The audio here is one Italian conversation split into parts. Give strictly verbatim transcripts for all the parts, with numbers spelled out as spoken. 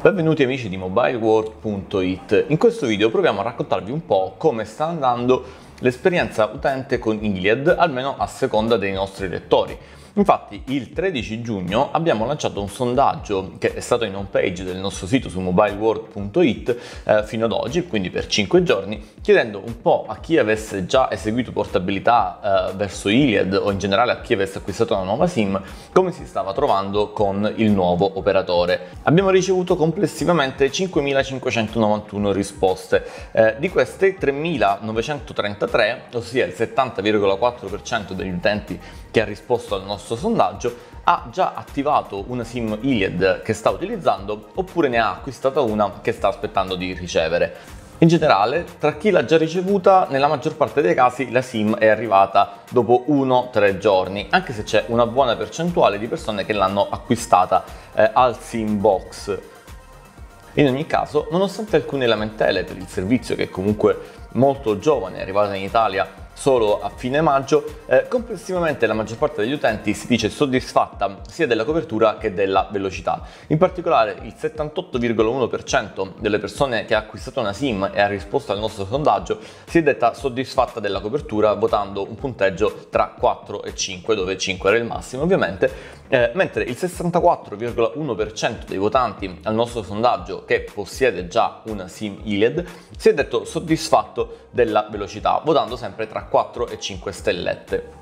Benvenuti amici di mobile world punto it. In questo video proviamo a raccontarvi un po' come sta andando l'esperienza utente con Iliad, almeno a seconda dei nostri lettori. Infatti il tredici giugno abbiamo lanciato un sondaggio che è stato in home page del nostro sito su mobile world punto it eh, fino ad oggi, quindi per cinque giorni, chiedendo un po' a chi avesse già eseguito portabilità eh, verso Iliad o in generale a chi avesse acquistato una nuova SIM, come si stava trovando con il nuovo operatore. Abbiamo ricevuto complessivamente cinquemilacinquecentonovantuno risposte, eh, di queste tremilanovecentotrentatré, ossia il settanta virgola quattro per cento degli utenti che ha risposto al nostro sondaggio, ha già attivato una SIM Iliad che sta utilizzando oppure ne ha acquistata una che sta aspettando di ricevere. In generale, tra chi l'ha già ricevuta, nella maggior parte dei casi la SIM è arrivata dopo uno tre giorni, anche se c'è una buona percentuale di persone che l'hanno acquistata eh, al SIM box. In ogni caso, nonostante alcune lamentele per il servizio, che è comunque molto giovane, è arrivato in Italia solo a fine maggio, eh, complessivamente la maggior parte degli utenti si dice soddisfatta sia della copertura che della velocità. In particolare il settantotto virgola uno per cento delle persone che ha acquistato una SIM e ha risposto al nostro sondaggio si è detta soddisfatta della copertura, votando un punteggio tra quattro e cinque, dove cinque era il massimo ovviamente, eh, mentre il sessantaquattro virgola uno per cento dei votanti al nostro sondaggio che possiede già una SIM Iliad si è detto soddisfatto della velocità, votando sempre tra quattro e cinque stellette.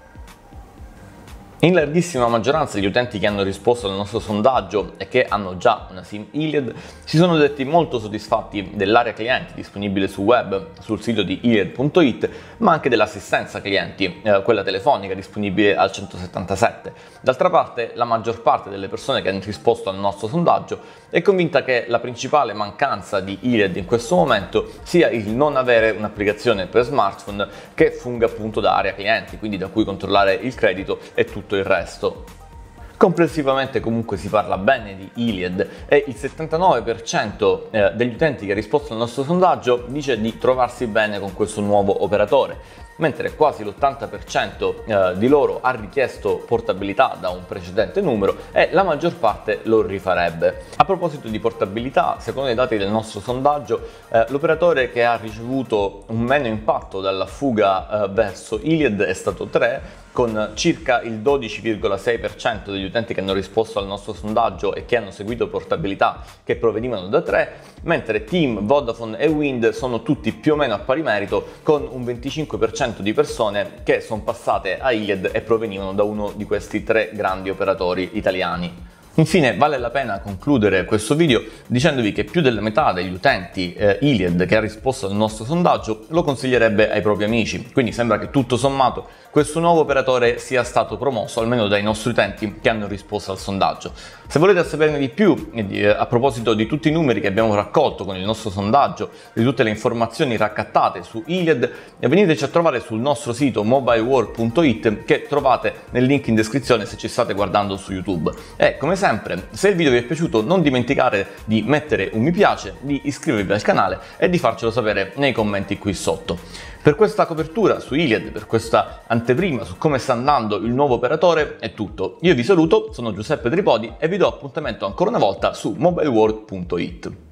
In larghissima maggioranza gli utenti che hanno risposto al nostro sondaggio e che hanno già una SIM Iliad si sono detti molto soddisfatti dell'area clienti disponibile su web sul sito di iliad punto it, ma anche dell'assistenza clienti, eh, quella telefonica disponibile al centosettantasette. D'altra parte, la maggior parte delle persone che hanno risposto al nostro sondaggio è convinta che la principale mancanza di Iliad in questo momento sia il non avere un'applicazione per smartphone che funga appunto da area clienti, quindi da cui controllare il credito e tutto il resto. Complessivamente comunque si parla bene di Iliad e il settantanove per cento eh, degli utenti che ha risposto al nostro sondaggio dice di trovarsi bene con questo nuovo operatore, mentre quasi l'ottanta per cento eh, di loro ha richiesto portabilità da un precedente numero e la maggior parte lo rifarebbe. A proposito di portabilità, secondo i dati del nostro sondaggio, eh, l'operatore che ha ricevuto un meno impatto dalla fuga eh, verso Iliad è stato tre, con circa il dodici virgola sei per cento degli utenti che hanno risposto al nostro sondaggio e che hanno seguito portabilità che provenivano da tre, mentre Team, Vodafone e Wind sono tutti più o meno a pari merito, con un venticinque per cento di persone che sono passate a Iliad e provenivano da uno di questi tre grandi operatori italiani. Infine vale la pena concludere questo video dicendovi che più della metà degli utenti eh, Iliad che ha risposto al nostro sondaggio lo consiglierebbe ai propri amici, quindi sembra che tutto sommato questo nuovo operatore sia stato promosso almeno dai nostri utenti che hanno risposto al sondaggio. Se volete saperne di più eh, a proposito di tutti i numeri che abbiamo raccolto con il nostro sondaggio, di tutte le informazioni raccattate su Iliad, veniteci a trovare sul nostro sito mobile world punto it, che trovate nel link in descrizione se ci state guardando su YouTube. E come sempre, se il video vi è piaciuto non dimenticate di mettere un mi piace, di iscrivervi al canale e di farcelo sapere nei commenti qui sotto. Per questa copertura su Iliad, per questa anteprima su come sta andando il nuovo operatore è tutto. Io vi saluto, sono Giuseppe Tripodi e vi do appuntamento ancora una volta su mobile world punto it.